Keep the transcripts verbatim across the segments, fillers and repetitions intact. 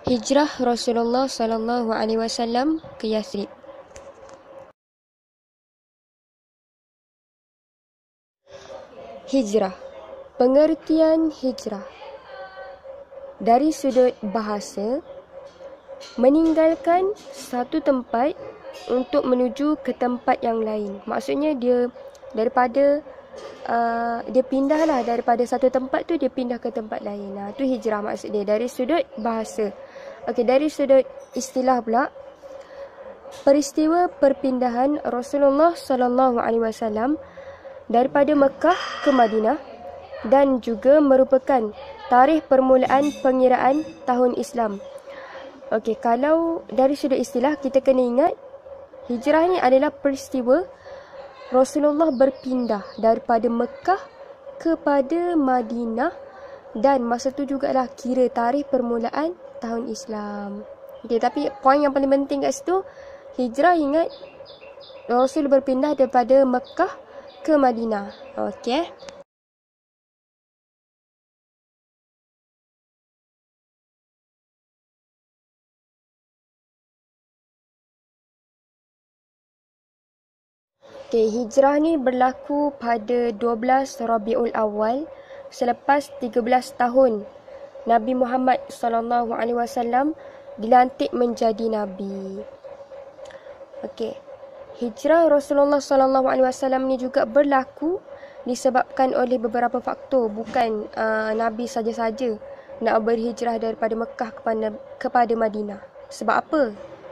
Hijrah Rasulullah sallallahu alaihi wasallam ke Yathrib. Hijrah. Pengertian hijrah dari sudut bahasa, meninggalkan satu tempat untuk menuju ke tempat yang lain. Maksudnya dia daripada uh, dia pindahlah daripada satu tempat tu, dia pindah ke tempat lain. Nah, tu hijrah maksud dia dari sudut bahasa. Okey, dari sudut istilah pula, peristiwa perpindahan Rasulullah sallallahu alaihi wasallam daripada Mekah ke Madinah dan juga merupakan tarikh permulaan pengiraan tahun Islam. Okey, kalau dari sudut istilah kita kena ingat hijrah ni adalah peristiwa Rasulullah berpindah daripada Mekah kepada Madinah, dan masa tu jugalah kira tarikh permulaan tahun Islam. Okey, tapi poin yang paling penting kat situ, hijrah ingat Rasul berpindah daripada Mekah ke Madinah. Okey. Okay, hijrah ni berlaku pada dua belas Rabiul Awal selepas tiga belas tahun Nabi Muhammad sallallahu alaihi wasallam dilantik menjadi nabi. Okey. Hijrah Rasulullah sallallahu alaihi wasallam ni juga berlaku disebabkan oleh beberapa faktor, bukan uh, nabi saja-saja nak berhijrah daripada Mekah kepada kepada Madinah. Sebab apa?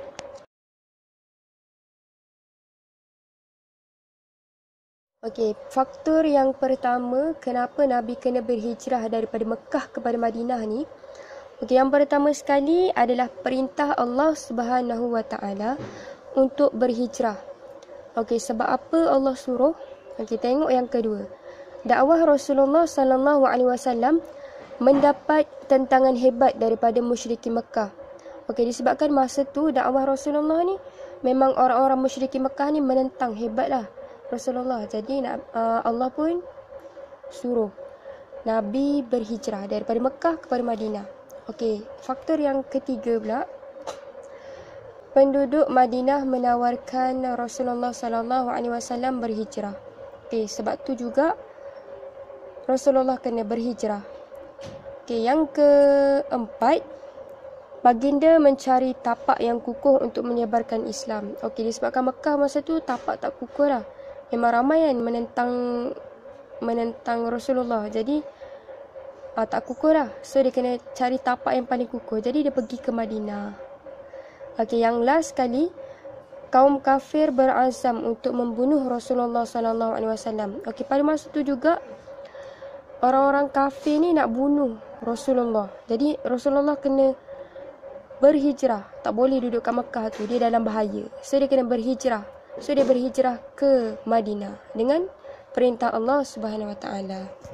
Okey, faktor yang pertama kenapa Nabi kena berhijrah daripada Mekah kepada Madinah ni, okey, yang pertama sekali adalah perintah Allah Subhanahu Wa Taala untuk berhijrah. Okey, sebab apa Allah suruh? Okey, tengok yang kedua. Dakwah Rasulullah sallallahu alaihi wasallam mendapat tentangan hebat daripada musyrikin Mekah. Okey, disebabkan masa tu dakwah Rasulullah ni memang orang-orang musyrikin Mekah ni menentang hebatlah Rasulullah. Jadi uh, Allah pun suruh Nabi berhijrah daripada Mekah kepada Madinah. Okey, faktor yang ketiga pula, penduduk Madinah menawarkan Rasulullah sallallahu alaihi wasallam berhijrah. Okey, sebab tu juga Rasulullah kena berhijrah. Okey, yang keempat, baginda mencari tapak yang kukuh untuk menyebarkan Islam. Okey, disebabkan Mekah masa tu tapak tak kukuh lah. Memang ramai kan menentang menentang Rasulullah. Jadi ah, tak kukuh lah. So dia kena cari tapak yang paling kukuh. Jadi dia pergi ke Madinah. Okey, yang last sekali, kaum kafir berazam untuk membunuh Rasulullah sallallahu alaihi wasallam. Okey, pada masa tu juga orang-orang kafir ni nak bunuh Rasulullah. Jadi Rasulullah kena berhijrah. Tak boleh duduk kat Mekah tu, dia dalam bahaya. So dia kena berhijrah. So dia berhijrah ke Madinah dengan perintah Allah Subhanahu Wa Taala.